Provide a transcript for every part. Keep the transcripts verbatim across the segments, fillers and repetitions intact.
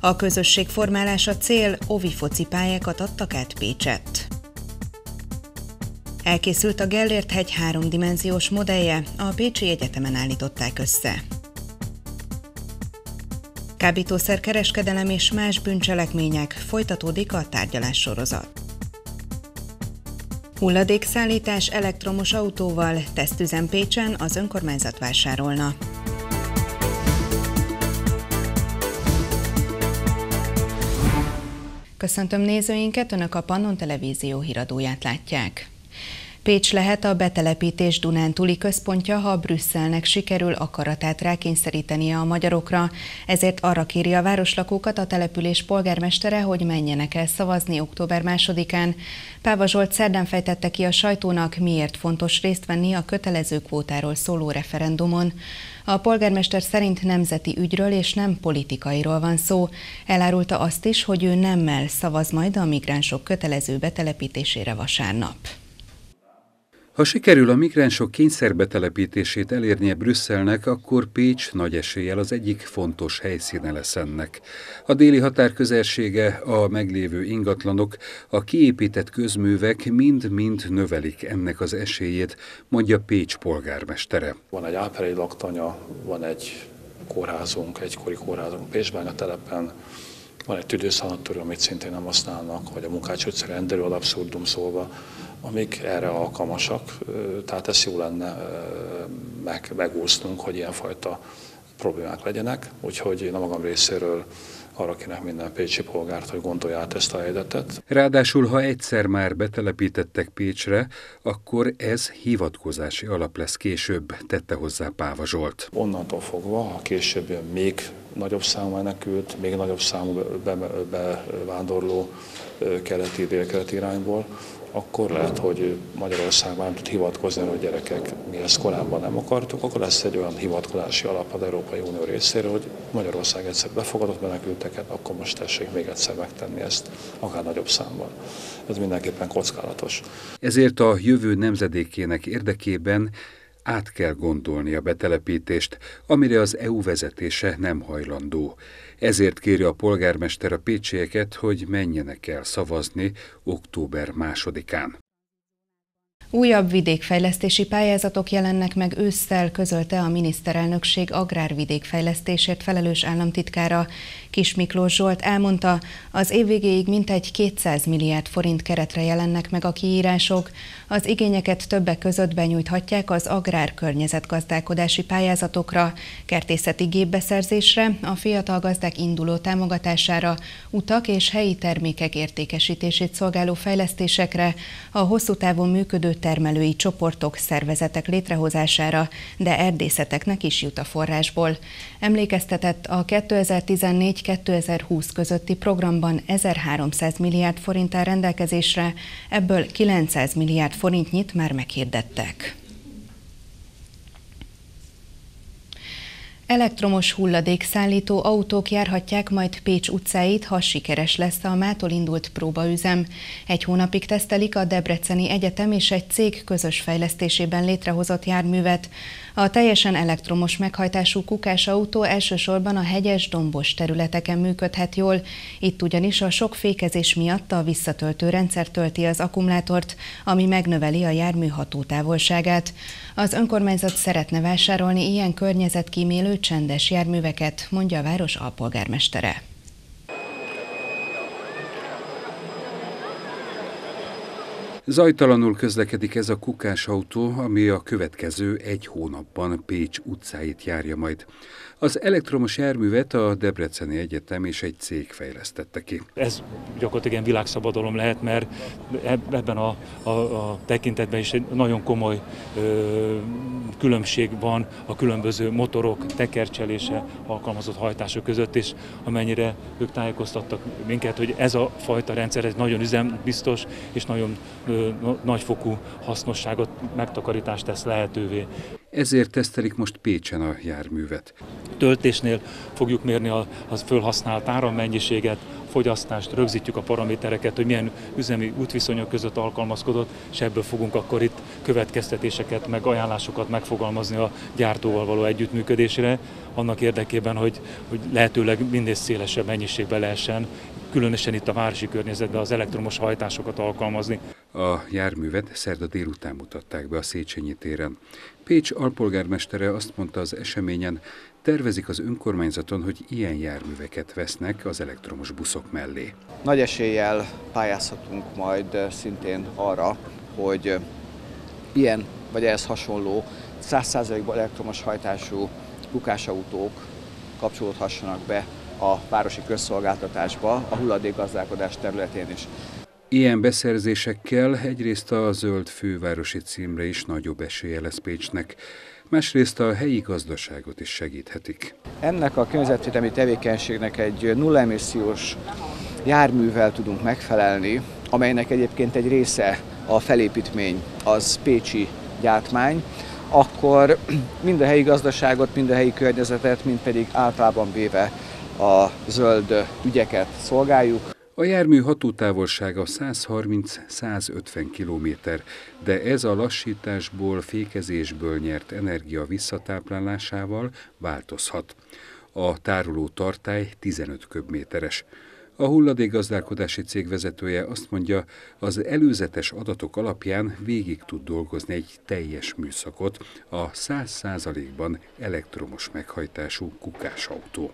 A közösségformálása cél, óvi focipályákat adtak át Pécsett. Elkészült a Gellért-hegy háromdimenziós modellje, a Pécsi Egyetemen állították össze. Kábítószerkereskedelem és más bűncselekmények, folytatódik a tárgyalássorozat. Hulladékszállítás elektromos autóval, tesztüzem Pécsen, az önkormányzat vásárolna. Köszöntöm nézőinket, Önök a Pannon Televízió híradóját látják. Pécs lehet a betelepítés dunántúli központja, ha Brüsszelnek sikerül akaratát rákényszerítenie a magyarokra. Ezért arra kéri a városlakókat a település polgármestere, hogy menjenek el szavazni október másodikán. Páva Zsolt szerdán fejtette ki a sajtónak, miért fontos részt venni a kötelező kvótáról szóló referendumon. A polgármester szerint nemzeti ügyről és nem politikairól van szó. Elárulta azt is, hogy ő nemmel szavaz majd a migránsok kötelező betelepítésére vasárnap. Ha sikerül a migránsok kényszerbetelepítését elérnie Brüsszelnek, akkor Pécs nagy eséllyel az egyik fontos helyszíne lesz ennek. A déli határ közelsége, a meglévő ingatlanok, a kiépített közművek mind-mind növelik ennek az esélyét, mondja Pécs polgármestere. Van egy áperei laktanya, van egy kórházunk, egykori kórházunk Pécsbánya telepen, van egy tüdőszanatórium, amit szintén nem használnak, vagy a Munkács utca rendelő ad abszurdum szólva, amik erre alkalmasak, tehát ez jó lenne meg, megúsznunk, hogy ilyenfajta problémák legyenek, úgyhogy én a magam részéről arra kérek minden pécsi polgárt, hogy gondolja át ezt a helyzetet. Ráadásul, ha egyszer már betelepítettek Pécsre, akkor ez hivatkozási alap lesz később, tette hozzá Páva Zsolt. Onnantól fogva, ha később még nagyobb számú menekült, még nagyobb számú bevándorló keleti, délkeleti irányból, akkor lehet, hogy Magyarországban nem tud hivatkozni, hogy gyerekek, mi ezt korábban nem akartuk, akkor lesz egy olyan hivatkozási alap az Európai Unió részéről, hogy Magyarország egyszer befogadott menekülteket, akkor most tessék még egyszer megtenni ezt, akár nagyobb számban. Ez mindenképpen kockázatos. Ezért a jövő nemzedékének érdekében át kell gondolni a betelepítést, amire az é u vezetése nem hajlandó. Ezért kéri a polgármester a pécsieket, hogy menjenek el szavazni október másodikán. Újabb vidékfejlesztési pályázatok jelennek meg ősszel, közölte a miniszterelnökség agrárvidékfejlesztésért felelős államtitkára. Kis Miklós Zsolt elmondta, az év végéig mintegy kétszáz milliárd forint keretre jelennek meg a kiírások. Az igényeket többek között benyújthatják az agrárkörnyezetgazdálkodási pályázatokra, kertészeti gépbeszerzésre, a fiatal gazdák induló támogatására, utak és helyi termékek értékesítését szolgáló fejlesztésekre, a hosszú távon működő termelői csoportok, szervezetek létrehozására, de erdészeteknek is jut a forrásból. Emlékeztetett, a kétezer-tizennégy kétezer-húsz közötti programban ezerháromszáz milliárd forint áll rendelkezésre, ebből kilencszáz milliárd forintnyit már meghirdettek. Elektromos hulladékszállító autók járhatják majd Pécs utcáit, ha sikeres lesz a mától indult próbaüzem. Egy hónapig tesztelik a Debreceni Egyetem és egy cég közös fejlesztésében létrehozott járművet. A teljesen elektromos meghajtású kukásautó elsősorban a hegyes, dombos területeken működhet jól. Itt ugyanis a sok fékezés miatt a visszatöltő rendszer tölti az akkumulátort, ami megnöveli a jármű hatótávolságát. Az önkormányzat szeretne vásárolni ilyen környezetkímélő csendes járműveket, mondja a város alpolgármestere. Zajtalanul közlekedik ez a kukásautó, ami a következő egy hónapban Pécs utcáit járja majd. Az elektromos járművet a Debreceni Egyetem és egy cég fejlesztette ki. Ez gyakorlatilag ilyen világszabadalom lehet, mert ebben a, a, a tekintetben is egy nagyon komoly ö, különbség van a különböző motorok tekercselése, alkalmazott hajtások között, és amennyire ők tájékoztattak minket, hogy ez a fajta rendszer ez nagyon üzembiztos és nagyon ö, nagyfokú hasznosságot, megtakarítást tesz lehetővé. Ezért tesztelik most Pécsen a járművet. Töltésnél fogjuk mérni a, a fölhasznált árammennyiséget, fogyasztást, rögzítjük a paramétereket, hogy milyen üzemi útviszonyok között alkalmazkodott, és ebből fogunk akkor itt következtetéseket, meg ajánlásokat megfogalmazni a gyártóval való együttműködésre, annak érdekében, hogy, hogy lehetőleg minél szélesebb mennyiségben lehessen, különösen itt a városi környezetben az elektromos hajtásokat alkalmazni. A járművet szerda délután mutatták be a Széchenyi téren. Pécs alpolgármestere azt mondta az eseményen, tervezik az önkormányzaton, hogy ilyen járműveket vesznek az elektromos buszok mellé. Nagy eséllyel pályázhatunk majd szintén arra, hogy ilyen vagy ehhez hasonló száz százalékban elektromos hajtású kukásautók kapcsolódhassanak be a városi közszolgáltatásba, a hulladékgazdálkodás területén is. Ilyen beszerzésekkel egyrészt a zöld fővárosi címre is nagyobb esélye lesz Pécsnek, másrészt a helyi gazdaságot is segíthetik. Ennek a környezetvédelmi tevékenységnek egy nullaemissziós járművel tudunk megfelelni, amelynek egyébként egy része a felépítmény, az pécsi gyártmány, akkor mind a helyi gazdaságot, mind a helyi környezetet, mind pedig általában véve a zöld ügyeket szolgáljuk. A jármű hatótávolsága száz harminc-százötven kilométer, de ez a lassításból, fékezésből nyert energia visszatáplálásával változhat. A tároló tartály tizenöt köbméteres. A hulladékgazdálkodási cég vezetője azt mondja, az előzetes adatok alapján végig tud dolgozni egy teljes műszakot a száz százalékban elektromos meghajtású kukásautó.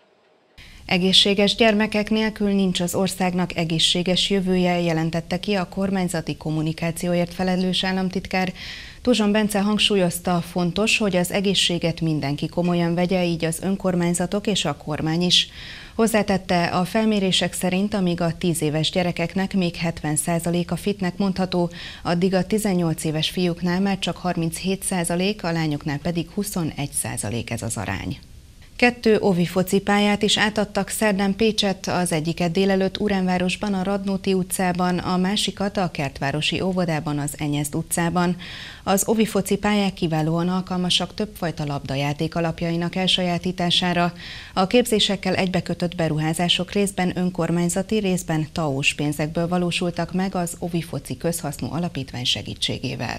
Egészséges gyermekek nélkül nincs az országnak egészséges jövője, jelentette ki a kormányzati kommunikációért felelős államtitkár. Tuzson Bence hangsúlyozta, fontos, hogy az egészséget mindenki komolyan vegye, így az önkormányzatok és a kormány is. Hozzátette, a felmérések szerint, amíg a tíz éves gyerekeknek még hetven százaléka fitnek mondható, addig a tizennyolc éves fiúknál már csak harminchét százalék, a lányoknál pedig huszonegy százalék ez az arány. Kettő óvi focipályát is átadtak szerdán Pécset, az egyiket délelőtt Uránvárosban, a Radnóti utcában, a másikat a Kertvárosi óvodában, az Enyezd utcában. Az óvi focipályák kiválóan alkalmasak többfajta labdajáték alapjainak elsajátítására. A képzésekkel egybekötött beruházások részben önkormányzati, részben té á ó-s pénzekből valósultak meg az Óvi Foci Közhasznú Alapítvány segítségével.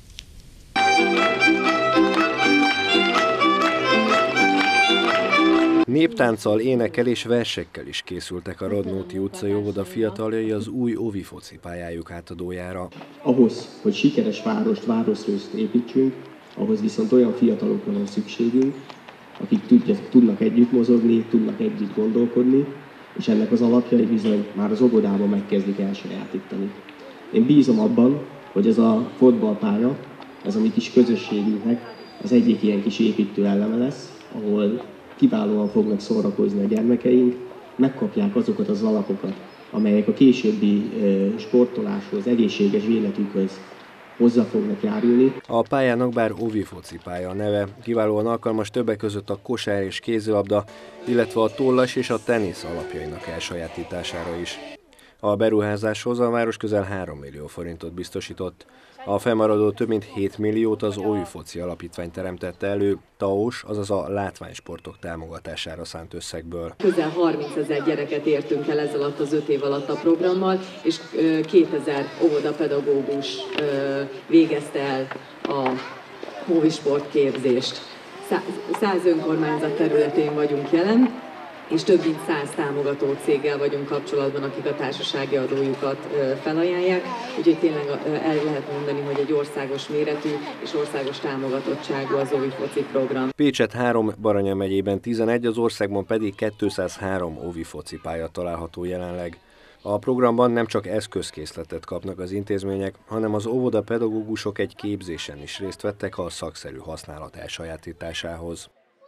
Néptánccal, énekkel és versekkel is készültek a Radnóti utcai óvoda fiataljai az új óvi focipályájuk átadójára. Ahhoz, hogy sikeres várost, városrészt építsünk, ahhoz viszont olyan fiatalokra van szükségünk, akik tudnak együtt mozogni, tudnak együtt gondolkodni, és ennek az alapjai bizony már az óvodában megkezdik elsajátítani. Én bízom abban, hogy ez a fotballpálya, ez a mi kis közösségünknek az egyik ilyen kis építő eleme lesz, ahol kiválóan fognak szórakozni a gyermekeink, megkapják azokat az alapokat, amelyek a későbbi sportoláshoz, egészséges életükhöz hozzá fognak járulni. A pályának bár óvi focipálya a neve, kiválóan alkalmas többek között a kosár és kézilabda, illetve a tollas és a tenisz alapjainak elsajátítására is. A beruházáshoz a város közel három millió forintot biztosított. A felmaradó több mint hét milliót az Óvi Foci Alapítvány teremtette elő, té á ó-s, azaz a látványsportok támogatására szánt összegből. Közel harmincezer gyereket értünk el ez alatt az öt év alatt a programmal, és kétezer óvodapedagógus végezte el a óvi sportképzést. Száz önkormányzat területén vagyunk jelen, és több mint száz támogató céggel vagyunk kapcsolatban, akik a társasági adójukat felajánlják. Úgyhogy tényleg el lehet mondani, hogy egy országos méretű és országos támogatottságú az óvi foci program. Pécset három, Baranya megyében tizenegy, az országban pedig kétszázhárom óvi focipálya található jelenleg. A programban nem csak eszközkészletet kapnak az intézmények, hanem az óvoda pedagógusok egy képzésen is részt vettek a szakszerű használat elsajátításához.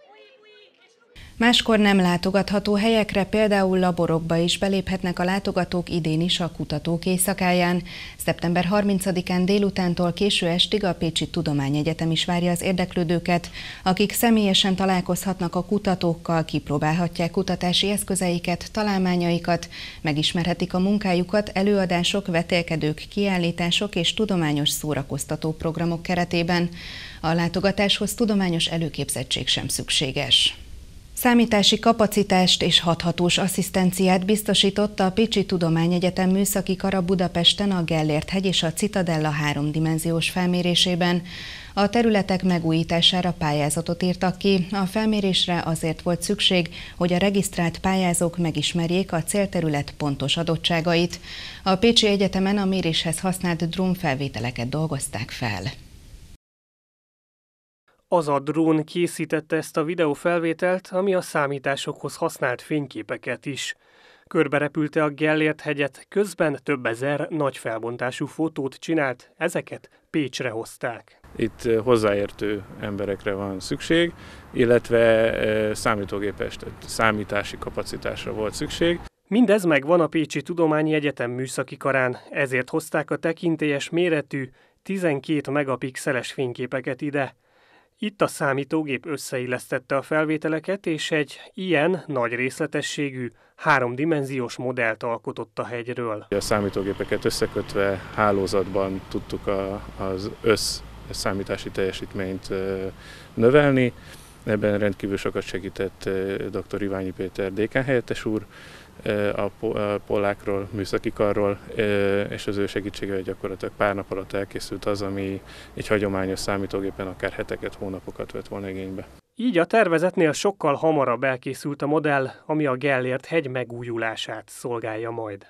Máskor nem látogatható helyekre, például laborokba is beléphetnek a látogatók idén is a Kutatók Éjszakáján. szeptember harmincadikán délutántól késő estig a Pécsi Tudományegyetem is várja az érdeklődőket, akik személyesen találkozhatnak a kutatókkal, kipróbálhatják kutatási eszközeiket, találmányaikat, megismerhetik a munkájukat előadások, vetélkedők, kiállítások és tudományos szórakoztató programok keretében. A látogatáshoz tudományos előképzettség sem szükséges. Számítási kapacitást és hathatós asszisztenciát biztosított a Pécsi Tudományegyetem műszaki kara Budapesten a Gellért-hegy és a Citadella háromdimenziós felmérésében. A területek megújítására pályázatot írtak ki. A felmérésre azért volt szükség, hogy a regisztrált pályázók megismerjék a célterület pontos adottságait. A Pécsi Egyetemen a méréshez használt drónfelvételeket dolgozták fel. Az a drón készítette ezt a videófelvételt, ami a számításokhoz használt fényképeket is. Körberepülte a Gellért-hegyet, közben több ezer nagy felbontású fotót csinált, ezeket Pécsre hozták. Itt hozzáértő emberekre van szükség, illetve számítógépes, tehát számítási kapacitásra volt szükség. Mindez megvan a Pécsi Tudományi Egyetem műszaki karán, ezért hozták a tekintélyes méretű, tizenkét megapixeles fényképeket ide. Itt a számítógép összeillesztette a felvételeket, és egy ilyen nagy részletességű, háromdimenziós modellt alkotott a hegyről. A számítógépeket összekötve hálózatban tudtuk a, az össz számítási teljesítményt növelni. Ebben rendkívül sokat segített dr. Iványi Péter dékánhelyettes úr, a Pollákról, műszaki karról, és az ő segítségével gyakorlatilag pár nap alatt elkészült az, ami egy hagyományos számítógépen akár heteket, hónapokat vett volna igénybe. Így a tervezetnél sokkal hamarabb elkészült a modell, ami a Gellért-hegy megújulását szolgálja majd.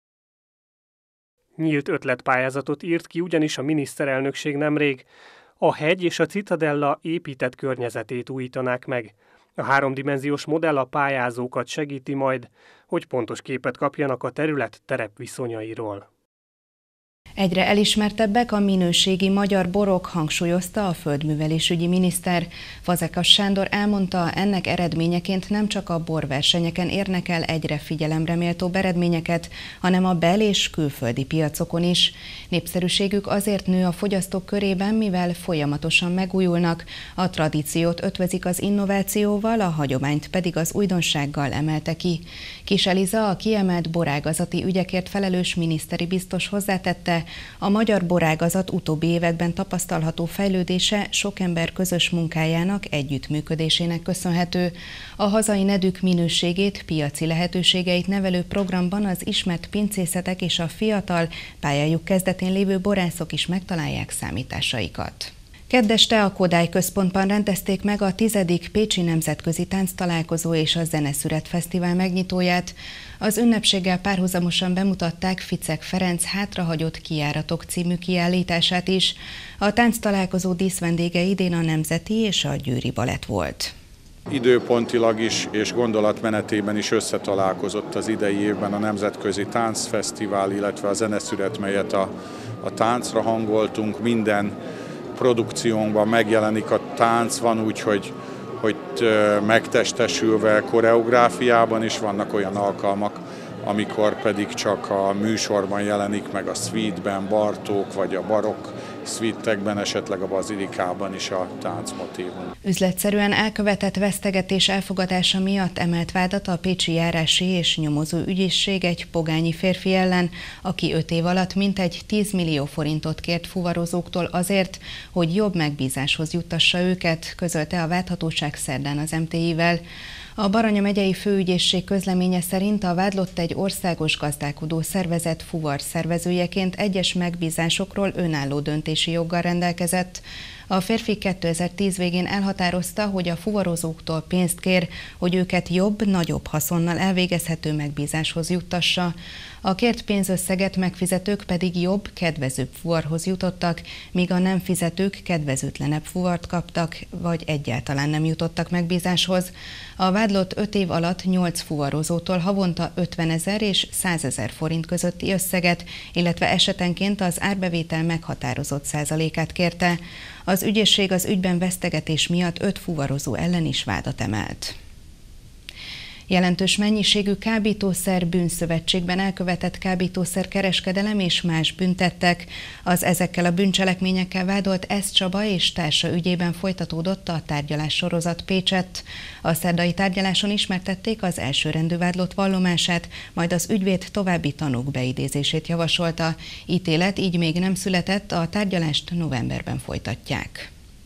Nyílt ötletpályázatot írt ki ugyanis a miniszterelnökség nemrég. A hegy és a Citadella épített környezetét újítanák meg. A háromdimenziós modell a pályázókat segíti majd, hogy pontos képet kapjanak a terület terepviszonyairól. Egyre elismertebbek a minőségi magyar borok, hangsúlyozta a földművelésügyi miniszter. Fazekas Sándor elmondta, ennek eredményeként nem csak a borversenyeken érnek el egyre figyelemre méltóbb eredményeket, hanem a bel- és külföldi piacokon is. Népszerűségük azért nő a fogyasztók körében, mivel folyamatosan megújulnak, a tradíciót ötvözik az innovációval, a hagyományt pedig az újdonsággal emelte ki. Kis Eliza, a kiemelt borágazati ügyekért felelős miniszteri biztos hozzátette, a magyar borágazat utóbbi években tapasztalható fejlődése sok ember közös munkájának, együttműködésének köszönhető. A hazai nedűk minőségét, piaci lehetőségeit nevelő programban az ismert pincészetek és a fiatal, pályájuk kezdetén lévő borászok is megtalálják számításaikat. Kedd este a Kodály Központban rendezték meg a tizedik Pécsi Nemzetközi Tánctalálkozó és a Zeneszület Fesztivál megnyitóját. Az ünnepséggel párhuzamosan bemutatták Ficek Ferenc Hátrahagyott kijáratok című kiállítását is. A tánctalálkozó díszvendége idén a Nemzeti és a Győri Balett volt. Időpontilag is és gondolatmenetében is összetalálkozott az idei évben a Nemzetközi Táncfesztivál, illetve a Zeneszület, melyet a, a táncra hangoltunk. Minden produkciónkban megjelenik a tánc, van úgy, hogy, hogy megtestesülve koreográfiában is, vannak olyan alkalmak, amikor pedig csak a műsorban jelenik meg a szvítben, Bartók vagy a barokk szvittekben, esetleg a bazilikában is a táncmotívum. Üzletszerűen elkövetett vesztegetés elfogadása miatt emelt vádat a Pécsi Járási és Nyomozó Ügyészség egy pogányi férfi ellen, aki öt év alatt mintegy tíz millió forintot kért fuvarozóktól azért, hogy jobb megbízáshoz juttassa őket, közölte a vádhatóság szerdán az em té i-vel. A Baranya megyei főügyészség közleménye szerint a vádlott egy országos gazdálkodó szervezet fuvar szervezőjeként egyes megbízásokról önálló döntési joggal rendelkezett. A férfi kétezer-tíz végén elhatározta, hogy a fuvarozóktól pénzt kér, hogy őket jobb, nagyobb haszonnal elvégezhető megbízáshoz juttassa. A kért pénzösszeget megfizetők pedig jobb, kedvezőbb fuvarhoz jutottak, míg a nem fizetők kedvezőtlenebb fuvart kaptak, vagy egyáltalán nem jutottak megbízáshoz. A vádlott öt év alatt nyolc fuvarozótól havonta ötvenezer és százezer forint közötti összeget, illetve esetenként az árbevétel meghatározott százalékát kérte. Az ügyészség az ügyben vesztegetés miatt öt fuvarozó ellen is vádat emelt. Jelentős mennyiségű kábítószer bűnszövetségben elkövetett kábítószer kereskedelem és más büntettek. Az ezekkel a bűncselekményekkel vádolt Esz Csaba és társa ügyében folytatódott a tárgyalás sorozat Pécsett. A szerdai tárgyaláson ismertették az elsőrendű vádlott vallomását, majd az ügyvéd további tanúk beidézését javasolta. Ítélet így még nem született, a tárgyalást novemberben folytatják.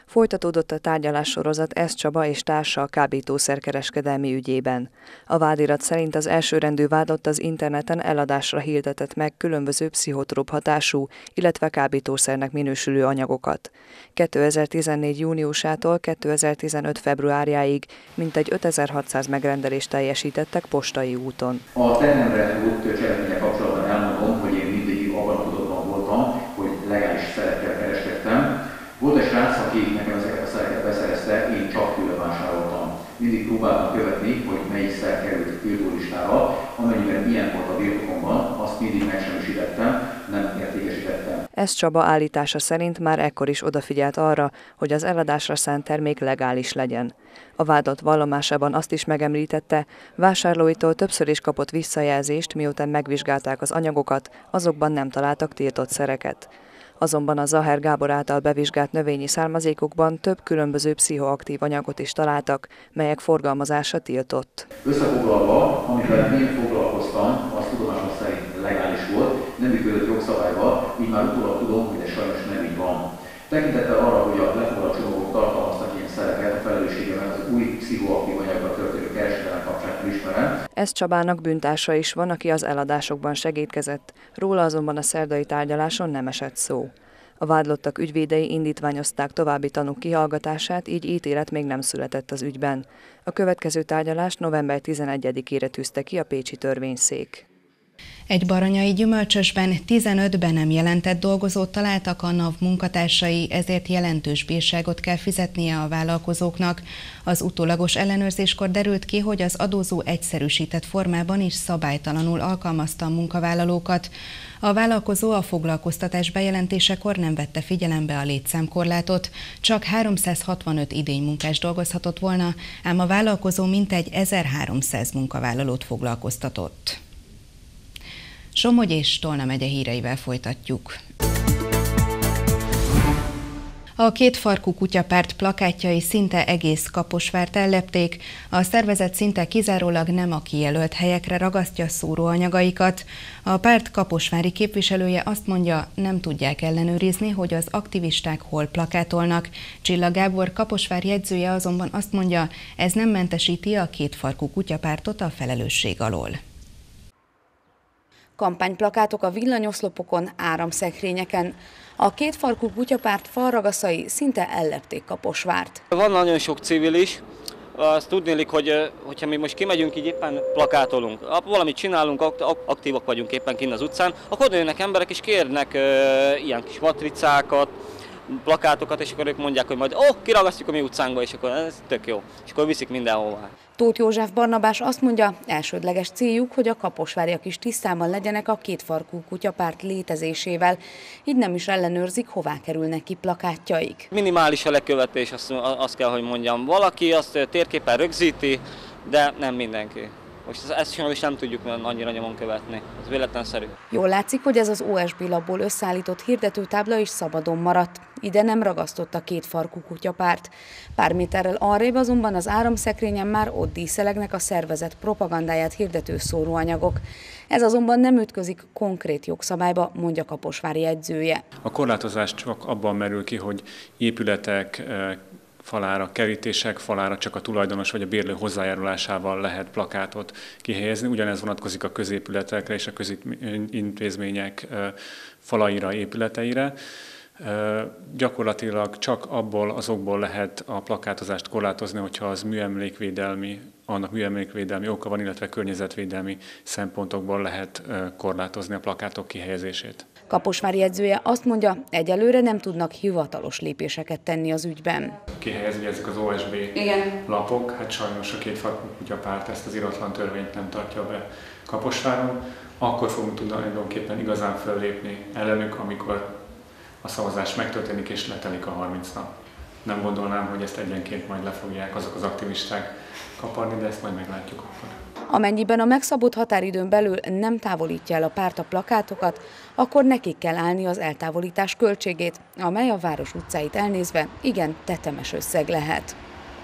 Folytatódott a tárgyalássorozat Esz Csaba és társa a kábítószerkereskedelmi ügyében. A vádirat szerint az elsőrendű vádlott az interneten eladásra hirdetett meg különböző pszichotróp hatású, illetve kábítószernek minősülő anyagokat. kétezer-tizennégy júniusától kétezer-tizenöt februárjáig mintegy ötezer-hatszáz megrendelést teljesítettek postai úton. A tennemre volt cselekmények kapcsolatban elmondom, hogy én mindig abban a tudatban voltam, hogy legális szerekkel kereskedtem. Volt egy srác, aki nekem ezeket a szereket beszerezte, én csak tőle vásároltam. Mindig próbáltam követni, hogy melyik szer került tiltólistára, amennyiben ilyen volt a birtokomban, azt mindig megsemmisítettem, nem értékesítettem. Esz Csaba állítása szerint már ekkor is odafigyelt arra, hogy az eladásra szánt termék legális legyen. A vádlott vallomásában azt is megemlítette, vásárlóitól többször is kapott visszajelzést, miután megvizsgálták az anyagokat, azokban nem találtak tiltott szereket. Azonban a Zaher Gábor által bevizsgált növényi származékokban több különböző pszichoaktív anyagot is találtak, melyek forgalmazása tiltott. Összefoglalva, amivel én foglalkoztam, az tudomásom szerint legális volt, nem működött jogszabályba, így már utólag tudom, hogy ez sajnos nem így van. Tekintettel arra, hogy a lefoglalt csomagok tartalmaztak ilyen szereket, a felelősségemet az új pszichoaktív anyaggal történő kereskedelem kapcsán ismerem. Esz Csabának bűntársa is van, aki az eladásokban segítkezett, róla azonban a szerdai tárgyaláson nem esett szó. A vádlottak ügyvédei indítványozták további tanúk kihallgatását, így ítélet még nem született az ügyben. A következő tárgyalást november tizenegyedikére tűzte ki a pécsi törvényszék. Egy baranyai gyümölcsösben tizenöt be nem jelentett dolgozót találtak a NAV munkatársai, ezért jelentős bírságot kell fizetnie a vállalkozóknak. Az utólagos ellenőrzéskor derült ki, hogy az adózó egyszerűsített formában is szabálytalanul alkalmazta a munkavállalókat. A vállalkozó a foglalkoztatás bejelentésekor nem vette figyelembe a létszámkorlátot, csak háromszázhatvanöt idénymunkás dolgozhatott volna, ám a vállalkozó mintegy ezerháromszáz munkavállalót foglalkoztatott. Somogy és Tolna megye híreivel folytatjuk. A kétfarkú kutyapárt plakátjai szinte egész Kaposvárt ellepték, a szervezet szinte kizárólag nem a kijelölt helyekre ragasztja szóróanyagaikat. A párt kaposvári képviselője azt mondja, nem tudják ellenőrizni, hogy az aktivisták hol plakátolnak. Csilla Gábor kaposvári jegyzője azonban azt mondja, ez nem mentesíti a kétfarkú kutyapártot a felelősség alól. Kampányplakátok a villanyoszlopokon, áramszekrényeken. A kétfarkú kutyapárt falragaszai szinte ellepték Kaposvárt. Van nagyon sok civil is, azt tudnélik, hogy hogyha mi most kimegyünk, így éppen plakátolunk, valamit csinálunk, aktívak vagyunk éppen kint az utcán, akkor jönnek emberek és kérnek ilyen kis matricákat, plakátokat, és akkor ők mondják, hogy majd ó, oh, kiragasztjuk a mi utcánkba, és akkor ez tök jó, és akkor viszik mindenhová. Tóth József Barnabás azt mondja, elsődleges céljuk, hogy a kaposváriak is tisztában legyenek a kétfarkú kutyapárt létezésével, így nem is ellenőrzik, hová kerülnek ki plakátjaik. Minimális a lekövetés, azt, azt kell, hogy mondjam. Valaki azt térképen rögzíti, de nem mindenki. Most ezt is nem tudjuk annyira nyomon követni, ez véletlenszerű. Jól látszik, hogy ez az o es bé labból összeállított hirdetőtábla is szabadon maradt. Ide nem ragasztott a kétfarkú kutyapárt. Pár méterrel arrébb azonban az áramszekrényen már ott díszelegnek a szervezet propagandáját hirdető szóróanyagok. Ez azonban nem ütközik konkrét jogszabályba, mondja kaposvári jegyzője. A korlátozás csak abban merül ki, hogy épületek, falára, kerítések falára csak a tulajdonos vagy a bérlő hozzájárulásával lehet plakátot kihelyezni. Ugyanez vonatkozik a középületekre és a közintézmények falaira, épületeire. Gyakorlatilag csak abból azokból lehet a plakátozást korlátozni, hogyha az műemlékvédelmi, annak műemlékvédelmi oka van, illetve környezetvédelmi szempontokból lehet korlátozni a plakátok kihelyezését. Kaposvári jegyzője azt mondja, egyelőre nem tudnak hivatalos lépéseket tenni az ügyben. Kihelyezni ezek az o es bé Igen. lapok, hát sajnos a kétfarkú kutyapárt ezt az iratlan törvényt nem tartja be Kaposváron. Akkor fogunk tudni tulajdonképpen igazán fellépni ellenük, amikor a szavazás megtörténik és letelik a harminc nap. Nem gondolnám, hogy ezt egyenként majd le fogják azok az aktivisták kaparni, de ezt majd meglátjuk akkor. Amennyiben a megszabott határidőn belül nem távolítja el a párt a plakátokat, akkor nekik kell állni az eltávolítás költségét, amely a város utcáit elnézve igen tetemes összeg lehet.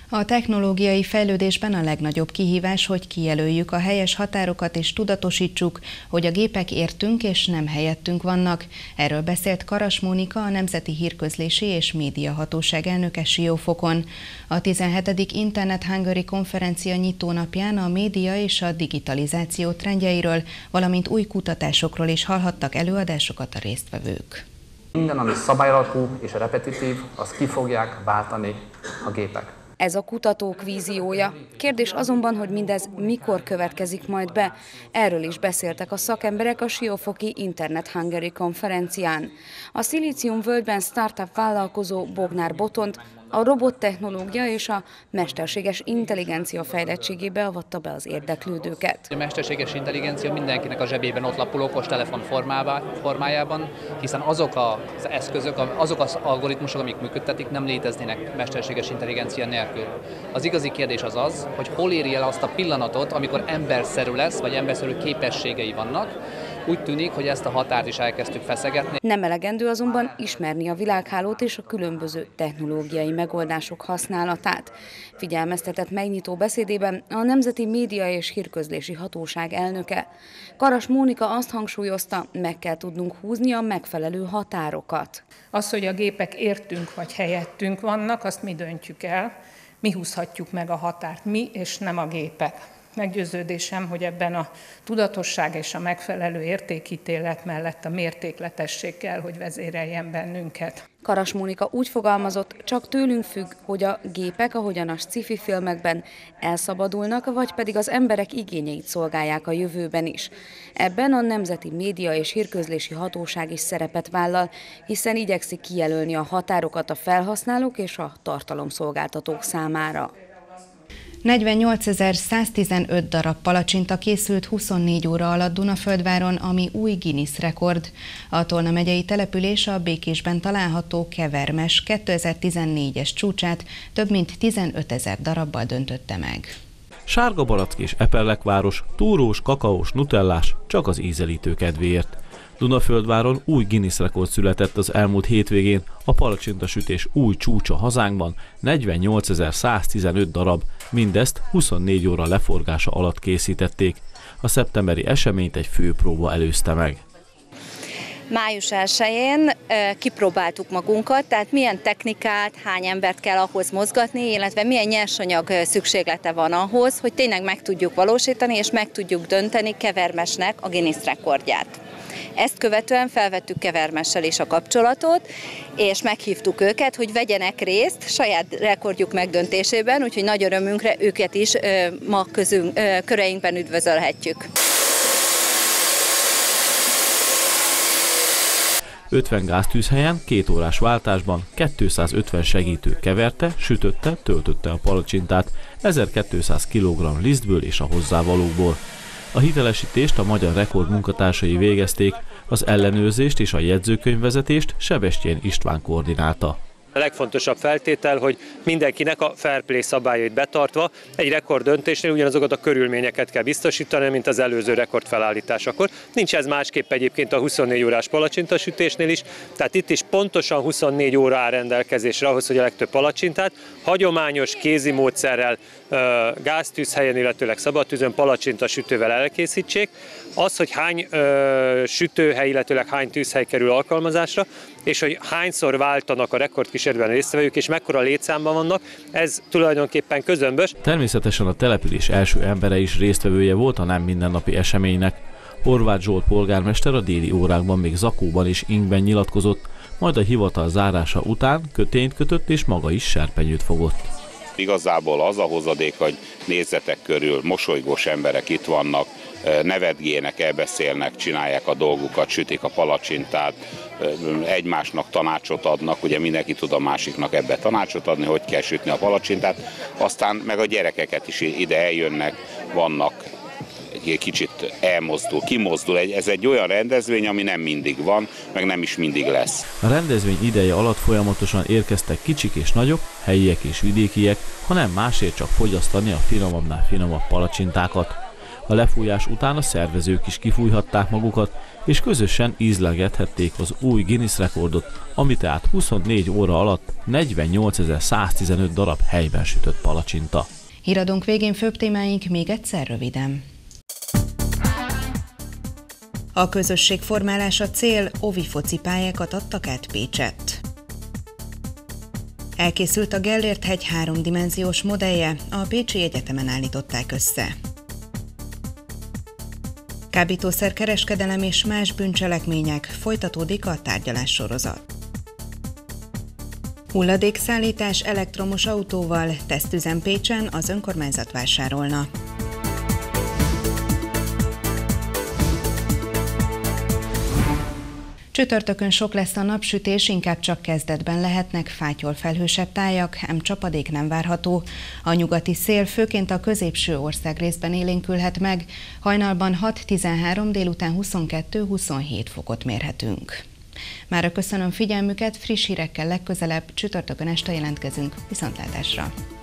A technológiai fejlődésben a legnagyobb kihívás, hogy kijelöljük a helyes határokat és tudatosítsuk, hogy a gépek értünk és nem helyettünk vannak. Erről beszélt Karas Mónika, a Nemzeti Hírközlési és Médiahatóság elnöke Siófokon. A tizenhetedik Internet Hungary konferencia nyitónapján a média és a digitalizáció trendjeiről, valamint új kutatásokról is hallhattak előadásokat a résztvevők. Minden, ami szabályalapú és repetitív, azt ki fogják váltani a gépek. Ez a kutatók víziója. Kérdés azonban, hogy mindez mikor következik majd be. Erről is beszéltek a szakemberek a siófoki Internet Hungary konferencián. A Szilícium völgyben startup vállalkozó Bognár Botont a robottechnológia és a mesterséges intelligencia fejlettségébe avatta be az érdeklődőket. A mesterséges intelligencia mindenkinek a zsebében ott lapul okostelefon formájában, hiszen azok az eszközök, azok az algoritmusok, amik működtetik, nem léteznének mesterséges intelligencia nélkül. Az igazi kérdés az az, hogy hol éri el azt a pillanatot, amikor emberszerű lesz, vagy emberszerű képességei vannak. Úgy tűnik, hogy ezt a határt is elkezdtük feszegetni. Nem elegendő azonban ismerni a világhálót és a különböző technológiai megoldások használatát. Figyelmeztetett megnyitó beszédében a Nemzeti Média és Hírközlési Hatóság elnöke. Karas Mónika azt hangsúlyozta, meg kell tudnunk húzni a megfelelő határokat. Az, hogy a gépek értünk vagy helyettünk vannak, azt mi döntjük el, mi húzhatjuk meg a határt, mi és nem a gépek. Meggyőződésem, hogy ebben a tudatosság és a megfelelő értékítélet mellett a mértékletesség kell, hogy vezéreljen bennünket. Karas Mónika úgy fogalmazott, csak tőlünk függ, hogy a gépek, ahogyan a sci-fi filmekben elszabadulnak, vagy pedig az emberek igényeit szolgálják a jövőben is. Ebben a Nemzeti Média és Hírközlési Hatóság is szerepet vállal, hiszen igyekszik kijelölni a határokat a felhasználók és a tartalomszolgáltatók számára. negyvennyolcezer-száztizenöt darab palacsinta készült huszonnégy óra alatt Dunaföldváron, ami új Guinness rekord. A Tolna megyei település a Békésben található Kevermes kétezer-tizennégyes csúcsát több mint tizenötezer darabbal döntötte meg. Sárga barack és eperlekváros, túrós, kakaós, nutellás, csak az ízelítő kedvéért. Dunaföldváron új Guinness rekord született az elmúlt hétvégén, a palacsintasütés új csúcsa hazánkban, negyvennyolcezer-száztizenöt darab, mindezt huszonnégy óra leforgása alatt készítették. A szeptemberi eseményt egy főpróba előzte meg. május elsején kipróbáltuk magunkat, tehát milyen technikát, hány embert kell ahhoz mozgatni, illetve milyen nyersanyag szükséglete van ahhoz, hogy tényleg meg tudjuk valósítani és meg tudjuk dönteni Kevermesnek a Guinness rekordját. Ezt követően felvettük Kevermessel is a kapcsolatot, és meghívtuk őket, hogy vegyenek részt saját rekordjuk megdöntésében, úgyhogy nagy örömünkre őket is ma közünk, köreinkben üdvözölhetjük. ötven gáztűzhelyen két órás váltásban kétszázötven segítő keverte, sütötte, töltötte a palacsintát ezerkétszáz kilogramm lisztből és a hozzávalókból. A hitelesítést a magyar rekord munkatársai végezték, az ellenőrzést és a jegyzőkönyvvezetést Sebestyén István koordinálta. A legfontosabb feltétel, hogy mindenkinek a fair play szabályait betartva egy rekord döntésnél ugyanazokat a körülményeket kell biztosítani, mint az előző rekord felállításakor. Nincs ez másképp egyébként a huszonnégy órás palacsintasütésnél is, tehát itt is pontosan huszonnégy óra áll rendelkezésre ahhoz, hogy a legtöbb palacsintát hagyományos kézi módszerrel, gáztűzhelyen, illetőleg szabadtűzön palacsintasütővel elkészítsék. Az, hogy hány ö, sütőhely, illetőleg hány tűzhely kerül alkalmazásra, és hogy hányszor váltanak a rekordkísérletben résztvevők, és mekkora létszámban vannak, ez tulajdonképpen közömbös. Természetesen a település első embere is résztvevője volt a nem mindennapi eseménynek. Horváth Zsolt polgármester a déli órákban még zakóban és ingben nyilatkozott, majd a hivatal zárása után kötényt kötött és maga is serpenyőt fogott. Igazából az a hozadék, hogy nézzetek körül, mosolygós emberek itt vannak, nevetgélnek, elbeszélnek, csinálják a dolgukat, sütik a palacsintát, egymásnak tanácsot adnak, ugye mindenki tud a másiknak ebbe tanácsot adni, hogy kell sütni a palacsintát, aztán meg a gyerekeket is ide eljönnek, vannak, egy kicsit elmozdul, kimozdul. Ez egy olyan rendezvény, ami nem mindig van, meg nem is mindig lesz. A rendezvény ideje alatt folyamatosan érkeztek kicsik és nagyok, helyiek és vidékiek, hanem másért csak fogyasztani a finomabbnál finomabb palacsintákat. A lefújás után a szervezők is kifújhatták magukat, és közösen ízlegethették az új Guinness rekordot, ami tehát huszonnégy óra alatt negyvennyolcezer-száztizenöt darab helyben sütött palacsinta. Híradónk végén főbb témáink még egyszer röviden. A közösség formálása cél, óvi focipályákat adtak át Pécsett. Elkészült a Gellért-hegy háromdimenziós modellje, a Pécsi Egyetemen állították össze. Kábítószerkereskedelem és más bűncselekmények, folytatódik a tárgyalássorozat. Hulladékszállítás elektromos autóval, tesztüzem Pécsen, az önkormányzat vásárolna. Csütörtökön sok lesz a napsütés, inkább csak kezdetben lehetnek fátyol-felhősebb tájak, ám csapadék nem várható. A nyugati szél főként a középső országrészben élénkülhet meg, hajnalban hat-tizenhárom, délután huszonkettő-huszonhét fokot mérhetünk. Mára köszönöm figyelmüket, friss hírekkel legközelebb csütörtökön este jelentkezünk. Viszontlátásra!